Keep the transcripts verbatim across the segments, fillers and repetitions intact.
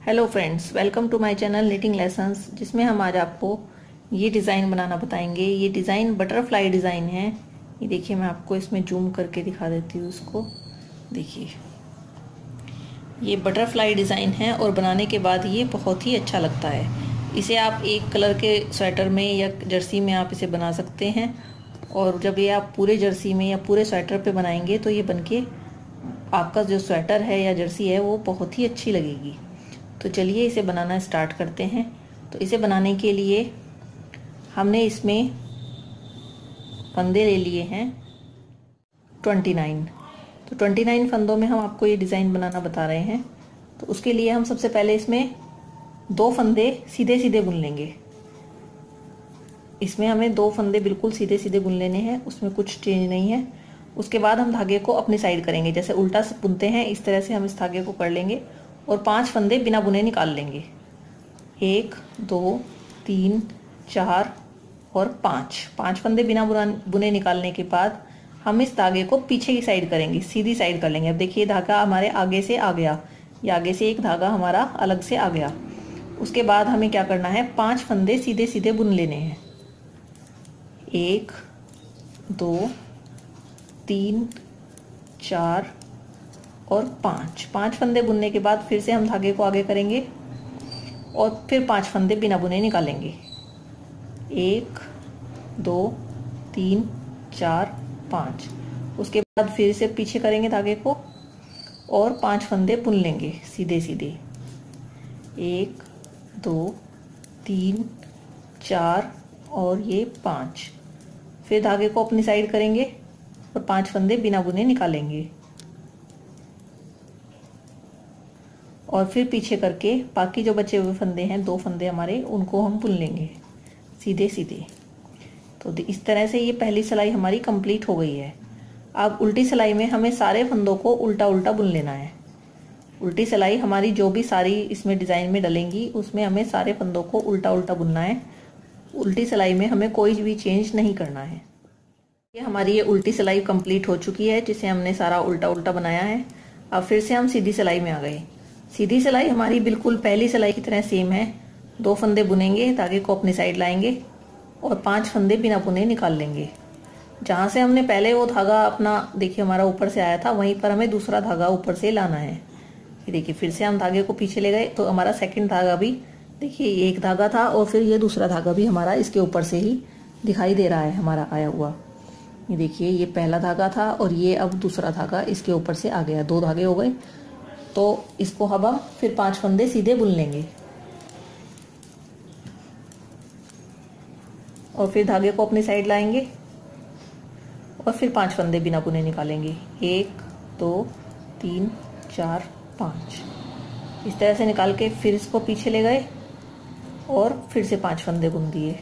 Hello friends, welcome to my channel knitting lessons, जिसमें हम आज आपको ये डिज़ाइन बनाना बताएंगे। ये डिज़ाइन बटरफ्लाई डिज़ाइन है। ये देखिए, मैं आपको इसमें जूम करके दिखा देती हूँ इसको। देखिए, ये बटरफ्लाई डिज़ाइन है और बनाने के बाद ये बहुत ही अच्छा लगता है। इसे आप एक कलर के स्वेटर में या जर्सी में आप इसे बना सकते हैं, और जब ये आप पूरे जर्सी में या पूरे स्वेटर पे बनाएंगे तो ये बनके आपका जो स्वेटर है या जर्सी है वो बहुत ही अच्छी लगेगी। तो चलिए इसे बनाना स्टार्ट करते हैं। तो इसे बनाने के लिए हमने इसमें फंदे ले लिए हैं उनतीस। तो उनतीस फंदों में हम आपको ये डिज़ाइन बनाना बता रहे हैं। तो उसके लिए हम सबसे पहले इसमें दो फंदे सीधे सीधे बुन लेंगे। इसमें हमें दो फंदे बिल्कुल सीधे सीधे बुन लेने हैं, उसमें कुछ चेंज नहीं है। उसके बाद हम धागे को अपनी साइड करेंगे, जैसे उल्टा से बुनते हैं इस तरह से हम इस धागे को कर लेंगे और पांच फंदे बिना बुने निकाल लेंगे। एक, दो, तीन, चार और पाँच पाँच फंदे बिना बुने निकालने के बाद हम इस धागे को पीछे की साइड करेंगे, सीधी साइड कर लेंगे। अब देखिए, धागा हमारे आगे से आ गया, या आगे से एक धागा हमारा अलग से आ गया। उसके बाद हमें क्या करना है, पांच फंदे सीधे सीधे बुन लेने हैं। एक, दो, तीन, चार और पाँच पाँच फंदे बुनने के बाद फिर से हम धागे को आगे करेंगे और फिर पांच फंदे बिना बुने निकालेंगे। एक, दो, तीन, चार, पाँच। उसके बाद फिर से पीछे करेंगे धागे को और पांच फंदे बुन लेंगे सीधे सीधे। एक, दो, तीन, चार और ये पाँच। फिर धागे को अपनी साइड करेंगे और पांच फंदे बिना बुने निकालेंगे और फिर पीछे करके बाकी जो बचे हुए फंदे हैं, दो फंदे हमारे, उनको हम बुन लेंगे सीधे सीधे। तो इस तरह से ये पहली सिलाई हमारी कंप्लीट हो गई है। अब उल्टी सिलाई में हमें सारे फंदों को उल्टा उल्टा बुन लेना है। उल्टी सिलाई हमारी जो भी सारी इसमें डिज़ाइन में डलेंगी, उसमें हमें सारे फंदों को उल्टा उल्टा बुनना है। उल्टी सिलाई में हमें कोई भी चेंज नहीं करना है। ये हमारी ये उल्टी सिलाई कंप्लीट हो चुकी है, जिसे हमने सारा उल्टा उल्टा बनाया है। अब फिर से हम सीधी सिलाई में आ गए। सीधी सिलाई हमारी बिल्कुल पहली सिलाई की तरह सेम है। दो फंदे बुनेंगे, धागे को अपनी साइड लाएंगे और पांच फंदे बिना बुने निकाल लेंगे। जहां से हमने पहले वो धागा अपना, देखिए, हमारा ऊपर से आया था, वहीं पर हमें दूसरा धागा ऊपर से लाना है। ये देखिए, फिर से हम धागे को पीछे ले गए तो हमारा सेकंड धागा भी, देखिए, ये एक धागा था और फिर ये दूसरा धागा भी हमारा इसके ऊपर से ही दिखाई दे रहा है हमारा आया हुआ। ये देखिए, ये पहला धागा था और ये अब दूसरा धागा इसके ऊपर से आ गया। दो धागे हो गए। तो इसको अब हम फिर पांच फंदे सीधे बुन लेंगे और फिर धागे को अपनी साइड लाएंगे और फिर पांच फंदे बिना बुने निकालेंगे। एक, दो, तीन, चार, पाँच। इस तरह से निकाल के फिर इसको पीछे ले गए और फिर से पांच फंदे बुन दिए।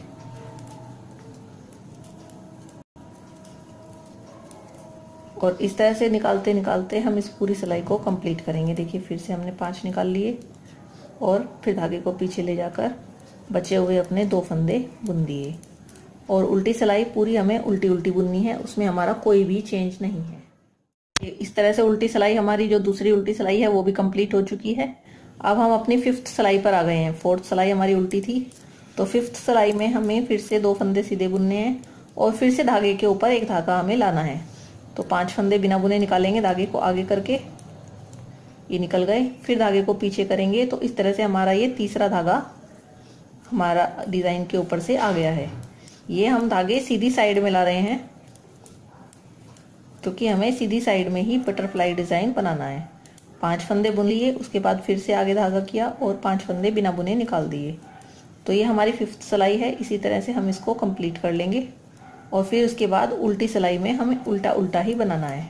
और इस तरह से निकालते निकालते हम इस पूरी सिलाई को कंप्लीट करेंगे। देखिए, फिर से हमने पांच निकाल लिए और फिर धागे को पीछे ले जाकर बचे हुए अपने दो फंदे बुन दिए। और उल्टी सिलाई पूरी हमें उल्टी उल्टी बुननी है, उसमें हमारा कोई भी चेंज नहीं है। इस तरह से उल्टी सिलाई हमारी जो दूसरी उल्टी सिलाई है वो भी कंप्लीट हो चुकी है। अब हम अपनी फिफ्थ सिलाई पर आ गए हैं। फोर्थ सिलाई हमारी उल्टी थी, तो फिफ्थ सिलाई में हमें फिर से दो फंदे सीधे बुनने हैं और फिर से धागे के ऊपर एक धागा हमें लाना है। तो पांच फंदे बिना बुने निकालेंगे, धागे को आगे करके, ये निकल गए। फिर धागे को पीछे करेंगे तो इस तरह से हमारा ये तीसरा धागा हमारा डिजाइन के ऊपर से आ गया है। ये हम धागे सीधी साइड में ला रहे हैं क्योंकि हमें सीधी साइड में ही बटरफ्लाई डिजाइन बनाना है। पांच फंदे बुन लिए, उसके बाद फिर से आगे धागा किया और पांच फंदे बिना बुने निकाल दिए। तो ये हमारी फिफ्थ सिलाई है। इसी तरह से हम इसको कंप्लीट कर लेंगे और फिर उसके बाद उल्टी सिलाई में हमें उल्टा उल्टा ही बनाना है।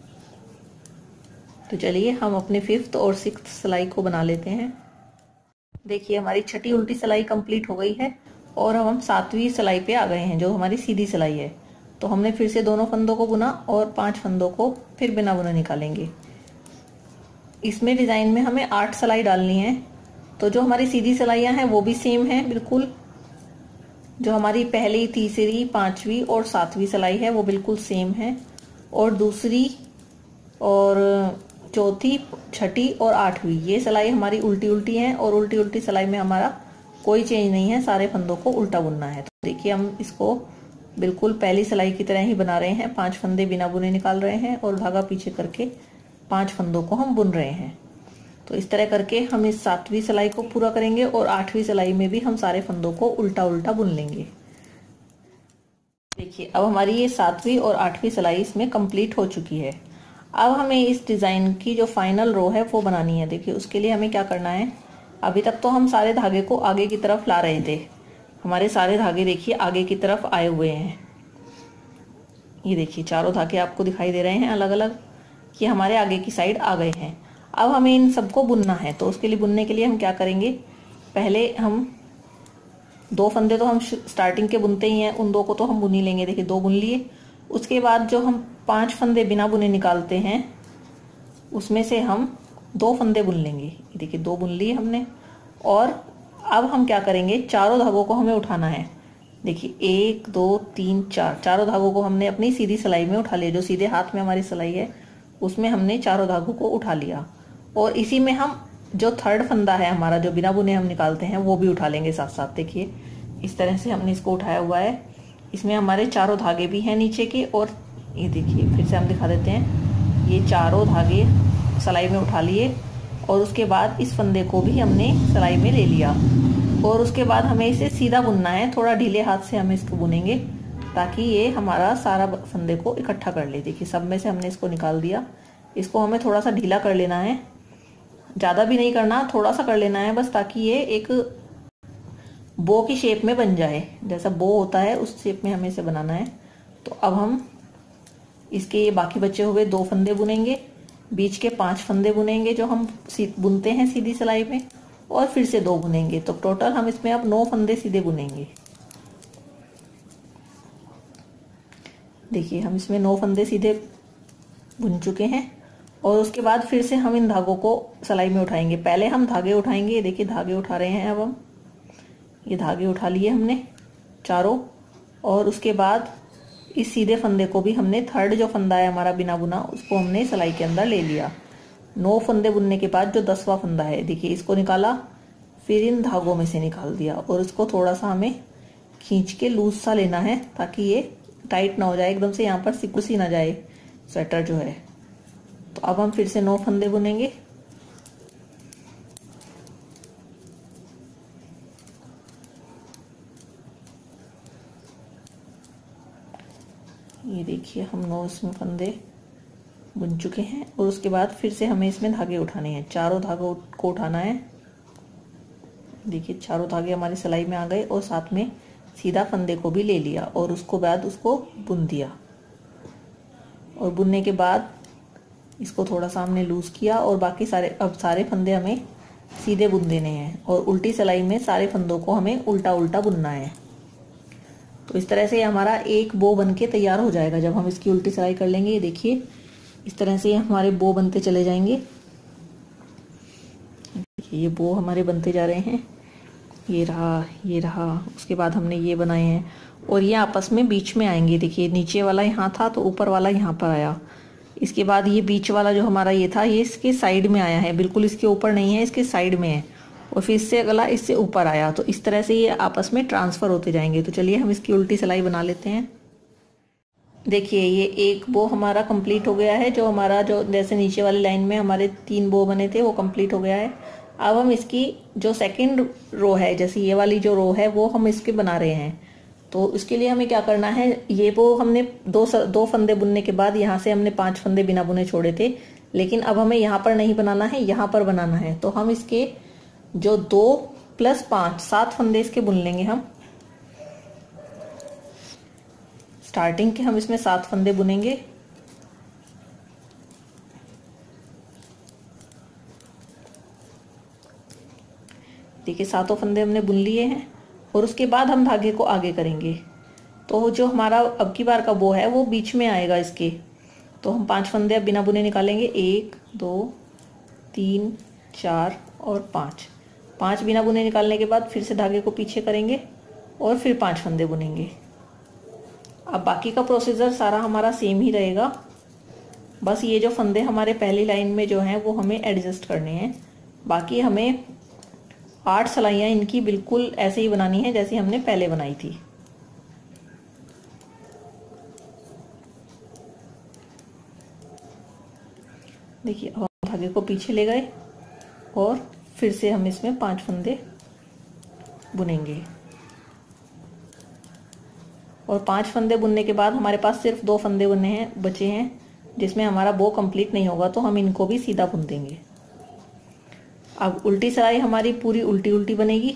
तो चलिए हम अपने फिफ्थ और सिक्स्थ सिलाई को बना लेते हैं। देखिए, हमारी छठी उल्टी सिलाई कंप्लीट हो गई है और अब हम सातवीं सिलाई पे आ गए हैं, जो हमारी सीधी सिलाई है। तो हमने फिर से दोनों फंदों को बुना और पांच फंदों को फिर बिना बुने निकालेंगे। इसमें डिजाइन में हमें आठ सिलाई डालनी है। तो जो हमारी सीधी सिलाइयां हैं वो भी सेम है बिल्कुल। जो हमारी पहली, तीसरी, पांचवी और सातवीं सिलाई है वो बिल्कुल सेम है, और दूसरी और चौथी छठी और आठवीं ये सिलाई हमारी उल्टी उल्टी है और उल्टी उल्टी सिलाई में हमारा कोई चेंज नहीं है, सारे फंदों को उल्टा बुनना है। तो देखिए हम इसको बिल्कुल पहली सिलाई की तरह ही बना रहे हैं। पांच फंदे बिना बुने निकाल रहे हैं और धागा पीछे करके पांच फंदों को हम बुन रहे हैं। तो इस तरह करके हम इस सातवीं सिलाई को पूरा करेंगे और आठवीं सिलाई में भी हम सारे फंदों को उल्टा उल्टा बुन लेंगे। देखिए अब हमारी ये सातवीं और आठवीं सिलाई इसमें कंप्लीट हो चुकी है। अब हमें इस डिजाइन की जो फाइनल रो है वो बनानी है। देखिए उसके लिए हमें क्या करना है, अभी तक तो हम सारे धागे को आगे की तरफ ला रहे थे। हमारे सारे धागे देखिए आगे की तरफ आए हुए हैं। ये देखिए चारों धागे आपको दिखाई दे रहे हैं अलग अलग, कि हमारे आगे की साइड आ गए हैं। अब हमें इन सबको बुनना है। तो उसके लिए बुनने के लिए हम क्या करेंगे, पहले हम दो फंदे तो हम स्टार्टिंग के बुनते ही हैं, उन दो को तो हम बुन ही लेंगे। देखिए दो बुन लिए। उसके बाद जो हम पांच फंदे बिना बुने निकालते हैं उसमें से हम दो फंदे बुन लेंगे। देखिए दो बुन लिए हमने। और अब हम क्या करेंगे, चारों धागों को हमें उठाना है। देखिए एक दो तीन चार, चारों धागों को हमने अपनी सीधी सिलाई में उठा लिया। जो सीधे हाथ में हमारी सिलाई है उसमें हमने चारों धागों को उठा लिया। और इसी में हम जो थर्ड फंदा है हमारा जो बिना बुने हम निकालते हैं वो भी उठा लेंगे साथ साथ। देखिए इस तरह से हमने इसको उठाया हुआ है। इसमें हमारे चारों धागे भी हैं नीचे के। और ये देखिए फिर से हम दिखा देते हैं, ये चारों धागे सिलाई में उठा लिए और उसके बाद इस फंदे को भी हमने सिलाई में ले लिया। और उसके बाद हमें इसे सीधा बुनना है, थोड़ा ढीले हाथ से हम इसको बुनेंगे ताकि ये हमारा सारा फंदे को इकट्ठा कर ले। देखिए सब में से हमने इसको निकाल दिया। इसको हमें थोड़ा सा ढीला कर लेना है, ज़्यादा भी नहीं करना, थोड़ा सा कर लेना है बस, ताकि ये एक बो की शेप में बन जाए। जैसा बो होता है उस शेप में हमें इसे बनाना है। तो अब हम इसके ये बाकी बचे हुए दो फंदे बुनेंगे, बीच के पांच फंदे बुनेंगे जो हम बुनते हैं सीधी सिलाई में, और फिर से दो बुनेंगे। तो टोटल हम इसमें अब नौ फंदे सीधे बुनेंगे। देखिए हम इसमें नौ फंदे सीधे बुन चुके हैं। और उसके बाद फिर से हम इन धागों को सिलाई में उठाएंगे। पहले हम धागे उठाएंगे। देखिए धागे उठा रहे हैं अब हम, ये धागे उठा लिए हमने चारों। और उसके बाद इस सीधे फंदे को भी हमने, थर्ड जो फंदा है हमारा बिना बुना, उसको हमने सिलाई के अंदर ले लिया। नौ फंदे बुनने के बाद जो दसवां फंदा है, देखिए इसको निकाला, फिर इन धागों में से निकाल दिया और इसको थोड़ा सा हमें खींच के लूज सा लेना है ताकि ये टाइट ना हो जाए एकदम से, यहाँ पर सिकुड़ सी ना जाए स्वेटर जो है। तो अब हम फिर से नौ फंदे बुनेंगे। ये देखिए हम नौ इसमें फंदे बुन चुके हैं। और उसके बाद फिर से हमें इसमें धागे उठाने हैं, चारों धागों को उठाना है। देखिए चारों धागे हमारी सिलाई में आ गए और साथ में सीधा फंदे को भी ले लिया और उसको बाद उसको बुन दिया। और बुनने के बाद इसको थोड़ा सा हमने लूज किया और बाकी सारे, अब सारे फंदे हमें सीधे बुन देने हैं और उल्टी सिलाई में सारे फंदों को हमें उल्टा उल्टा बुनना है। तो इस तरह से हमारा एक बो बन के तैयार हो जाएगा जब हम इसकी उल्टी सिलाई कर लेंगे। ये देखिए इस तरह से हमारे बो बनते चले जाएंगे। देखिए ये बो हमारे बनते जा रहे हैं। ये रहा, ये रहा, उसके बाद हमने ये बनाए हैं और ये आपस में बीच में आएंगे। देखिए नीचे वाला यहाँ था तो ऊपर वाला यहाँ पर आया। इसके बाद ये बीच वाला जो हमारा ये था ये इसके साइड में आया है, बिल्कुल इसके ऊपर नहीं है, इसके साइड में है। और फिर इससे अगला इससे ऊपर आया। तो इस तरह से ये आपस में ट्रांसफर होते जाएंगे। तो चलिए हम इसकी उल्टी सिलाई बना लेते हैं। देखिए ये एक बो हमारा कंप्लीट हो गया है। जो हमारा जो जैसे नीचे वाली लाइन में हमारे तीन बो बने थे वो कंप्लीट हो गया है। अब हम इसकी जो सेकंड रो है, जैसे ये वाली जो रो है वो हम इसके बना रहे हैं। तो इसके लिए हमें क्या करना है, ये वो हमने दो दो फंदे बुनने के बाद यहाँ से हमने पांच फंदे बिना बुने छोड़े थे, लेकिन अब हमें यहाँ पर नहीं बनाना है, यहाँ पर बनाना है। तो हम इसके जो दो प्लस पांच सात फंदे इसके बुन लेंगे हम। स्टार्टिंग के हम इसमें सात फंदे बुनेंगे। देखिए सातों फंदे हमने बुन लिए हैं और उसके बाद हम धागे को आगे करेंगे। तो जो हमारा अब की बार का बो है वो बीच में आएगा इसके। तो हम पांच फंदे अब बिना बुने निकालेंगे, एक दो तीन चार और पाँच। पांच बिना बुने निकालने के बाद फिर से धागे को पीछे करेंगे और फिर पांच फंदे बुनेंगे। अब बाकी का प्रोसीजर सारा हमारा सेम ही रहेगा। बस ये जो फंदे हमारे पहली लाइन में जो हैं वो हमें एडजस्ट करने हैं। बाकी हमें आठ सिलाइयाँ इनकी बिल्कुल ऐसे ही बनानी है जैसे हमने पहले बनाई थी। देखिए अब हम धागे को पीछे ले गए और फिर से हम इसमें पांच फंदे बुनेंगे। और पांच फंदे बुनने के बाद हमारे पास सिर्फ दो फंदे बुने हैं बचे हैं, जिसमें हमारा बो कंप्लीट नहीं होगा, तो हम इनको भी सीधा बुन देंगे। अब उल्टी सिलाई हमारी पूरी उल्टी उल्टी बनेगी।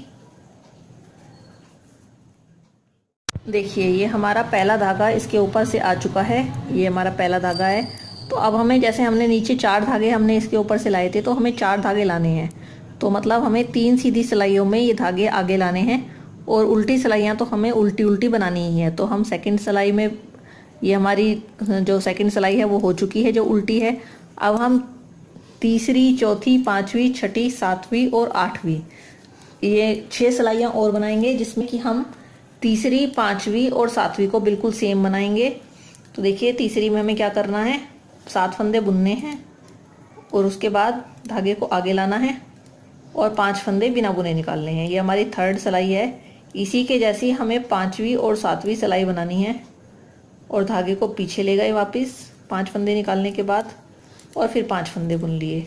देखिए ये हमारा पहला धागा इसके ऊपर से आ चुका है, ये हमारा पहला धागा है। तो अब हमें, जैसे हमने नीचे चार धागे हमने इसके ऊपर से लाए थे, तो हमें चार धागे लाने हैं। तो मतलब हमें तीन सीधी सिलाइयों में ये धागे आगे लाने हैं और उल्टी सिलाइयाँ तो हमें उल्टी उल्टी बनानी ही है। तो हम सेकंड सिलाई में, ये हमारी जो सेकंड सिलाई है वो हो चुकी है जो उल्टी है। अब हम तीसरी, चौथी, पांचवी, छठी, सातवीं और आठवीं, ये छह सिलाइयाँ और बनाएंगे, जिसमें कि हम तीसरी, पांचवी और सातवीं को बिल्कुल सेम बनाएंगे। तो देखिए तीसरी में हमें क्या करना है, सात फंदे बुनने हैं और उसके बाद धागे को आगे लाना है और पांच फंदे बिना बुने निकालने हैं। ये हमारी थर्ड सिलाई है। इसी के जैसी हमें पांचवी और सातवीं सिलाई बनानी है और धागे को पीछे ले गए वापस पांच फंदे निकालने के बाद और फिर पांच फंदे बुन लिए।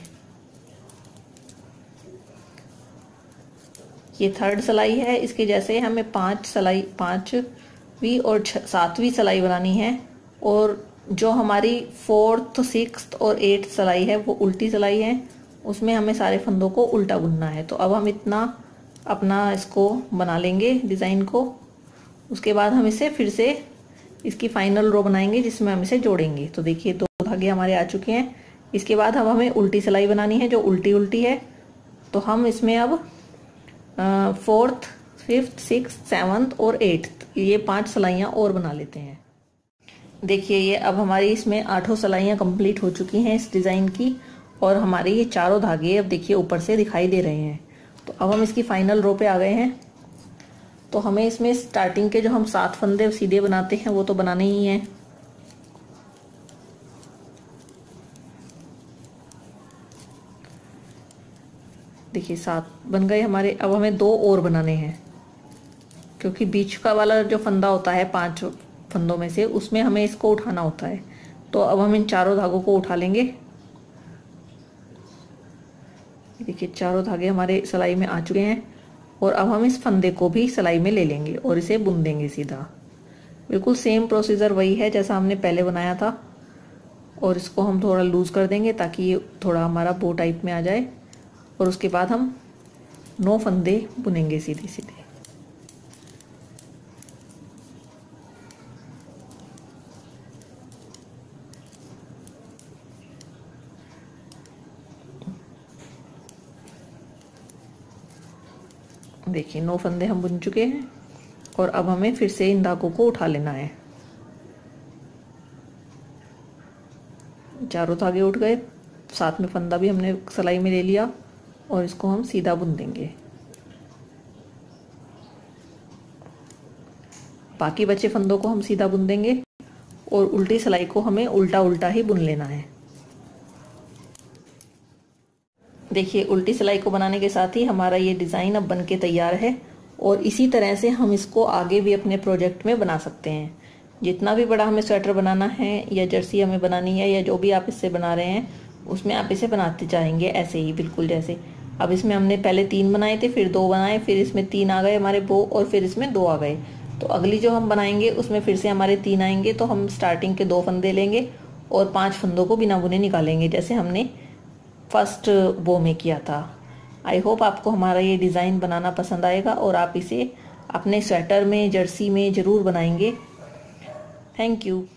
ये थर्ड सिलाई है, इसके जैसे हमें पांच सिलाई, पांचवी और सातवीं सिलाई बनानी है। और जो हमारी फोर्थ, सिक्स्थ और एट्थ सिलाई है वो उल्टी सिलाई है, उसमें हमें सारे फंदों को उल्टा बुनना है। तो अब हम इतना अपना इसको बना लेंगे डिज़ाइन को। उसके बाद हम इसे फिर से इसकी फाइनल रो बनाएंगे जिसमें हम इसे जोड़ेंगे। तो देखिए दो धागे हमारे आ चुके हैं। इसके बाद अब हमें उल्टी सिलाई बनानी है जो उल्टी उल्टी है। तो हम इसमें अब फोर्थ, फिफ्थ, सिक्स, सेवन्थ और एट्थ, ये पांच सिलाइयाँ और बना लेते हैं। देखिए ये अब हमारी इसमें आठों सिलाइयाँ कंप्लीट हो चुकी हैं इस डिज़ाइन की और हमारे ये चारों धागे अब देखिए ऊपर से दिखाई दे रहे हैं। तो अब हम इसकी फाइनल रो पे आ गए हैं। तो हमें इसमें स्टार्टिंग के जो हम सात फंदे सीधे बनाते हैं वो तो बनाने ही हैं। देखिए सात बन गए हमारे। अब हमें दो और बनाने हैं, क्योंकि बीच का वाला जो फंदा होता है पांच फंदों में से, उसमें हमें इसको उठाना होता है। तो अब हम इन चारों धागों को उठा लेंगे। देखिए चारों धागे हमारे सिलाई में आ चुके हैं और अब हम इस फंदे को भी सिलाई में ले लेंगे और इसे बुन देंगे सीधा। बिल्कुल सेम प्रोसीजर वही है जैसा हमने पहले बनाया था। और इसको हम थोड़ा लूज कर देंगे ताकि ये थोड़ा हमारा बो टाइप में आ जाए। और उसके बाद हम नौ फंदे बुनेंगे सीधे सीधे। देखिए नौ फंदे हम बुन चुके हैं और अब हमें फिर से इन धागों को उठा लेना है। चारों धागे उठ गए, साथ में फंदा भी हमने सिलाई में ले लिया और इसको हम सीधा बुन देंगे। बाकी बचे फंदों को हम सीधा बुन देंगे और उल्टी सिलाई को हमें उल्टा उल्टा ही बुन लेना है। देखिए उल्टी सिलाई को बनाने के साथ ही हमारा ये डिज़ाइन अब बन के तैयार है और इसी तरह से हम इसको आगे भी अपने प्रोजेक्ट में बना सकते हैं। जितना भी बड़ा हमें स्वेटर बनाना है या जर्सी हमें बनानी है या जो भी आप इससे बना रहे हैं, उसमें आप इसे बनाते जाएंगे ऐसे ही बिल्कुल जैसे। अब इसमें हमने पहले तीन बनाए थे, फिर दो बनाए, फिर इसमें तीन आ गए हमारे बो और फिर इसमें दो आ गए। तो अगली जो हम बनाएंगे उसमें फिर से हमारे तीन आएंगे। तो हम स्टार्टिंग के दो फंदे लेंगे और पांच फंदों को बिना बुने निकालेंगे जैसे हमने फर्स्ट बो में किया था। आई होप आपको हमारा ये डिज़ाइन बनाना पसंद आएगा और आप इसे अपने स्वेटर में, जर्सी में ज़रूर बनाएंगे। Thank you.